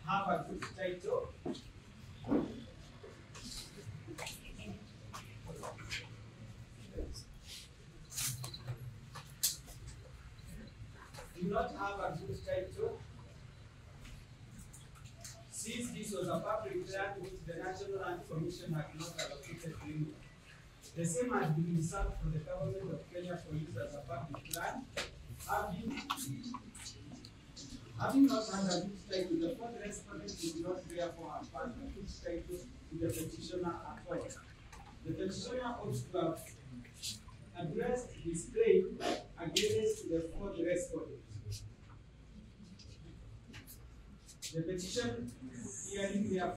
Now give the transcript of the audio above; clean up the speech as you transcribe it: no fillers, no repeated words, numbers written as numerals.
have a good title. Do not have a good title. Since this was a public land which the National Land Commission had not allocated anymore. The same had been reserved for the government of Kenya for use as a public land. Having not had a good title, the fourth respondent did not therefore have found a good title to the petitioner at all. The petitioner ought to have addressed his claim against the fourth respondent. The petition hearing therefore